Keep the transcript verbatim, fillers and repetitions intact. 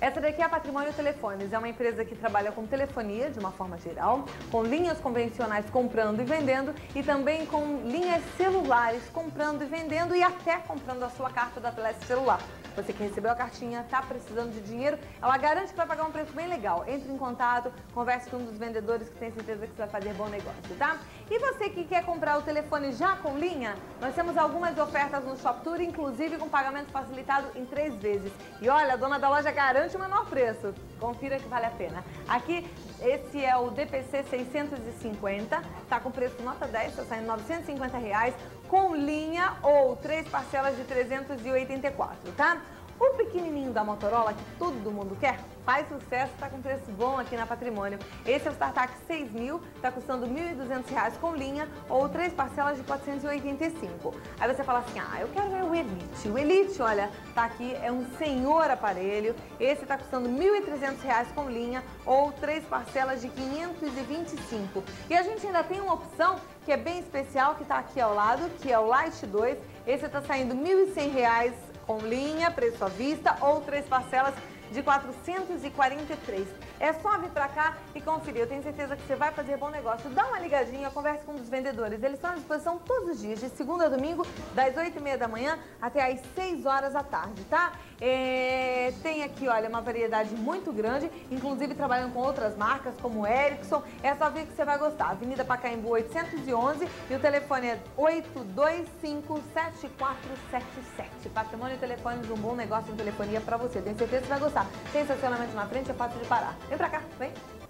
Essa daqui é a Patrimônio Telefones, é uma empresa que trabalha com telefonia de uma forma geral, com linhas convencionais comprando e vendendo e também com linhas celulares comprando e vendendo e até comprando a sua carta da Telesp celular. Você que recebeu a cartinha, está precisando de dinheiro, ela garante que vai pagar um preço bem legal. Entre em contato, converse com um dos vendedores que tem certeza que você vai fazer bom negócio, tá? E você que quer comprar o telefone já com linha, nós temos algumas ofertas no ShopTour, inclusive com pagamento facilitado em três vezes. E olha, a dona da loja garante o menor preço. Confira que vale a pena. Aqui, esse é o D P C seiscentos e cinquenta, tá com preço nota dez, tá saindo novecentos e cinquenta reais, com linha ou três parcelas de trezentos e oitenta e quatro, tá? O pequenininho da Motorola, que todo mundo quer, faz sucesso, está com preço bom aqui na Patrimônio. Esse é o StarTAC seis mil, está custando mil e duzentos reais com linha ou três parcelas de quatrocentos e oitenta e cinco. Aí você fala assim, ah, eu quero ver o Elite. O Elite, olha, tá aqui, é um senhor aparelho. Esse está custando mil e trezentos reais com linha ou três parcelas de quinhentos e vinte e cinco. E a gente ainda tem uma opção que é bem especial, que está aqui ao lado, que é o Lite dois. Esse está saindo mil e cem reais com linha, preço à vista ou três parcelas de quatrocentos e quarenta e três. É só vir pra cá e conferir. Eu tenho certeza que você vai fazer bom negócio. Dá uma ligadinha, converse com um dos vendedores. Eles estão à disposição todos os dias, de segunda a domingo, das oito e meia da manhã até às seis horas da tarde, tá? É... Tem aqui, olha, uma variedade muito grande, inclusive trabalhando com outras marcas, como Ericsson. É só ver que você vai gostar. Avenida Pacaembu oitocentos e onze e o telefone é oito dois cinco, sete quatro sete sete. Patrimônio Telefones, um bom negócio em telefonia pra você. Tenho certeza que você vai gostar. Tem estacionamento na frente, é fácil de parar. Vem pra cá, vem.